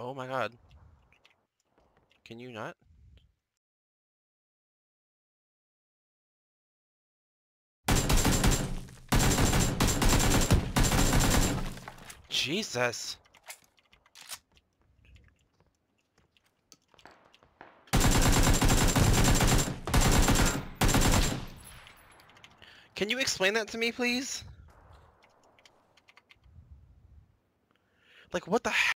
Oh my god. Can you not? Jesus. Can you explain that to me, please? Like, what the heck?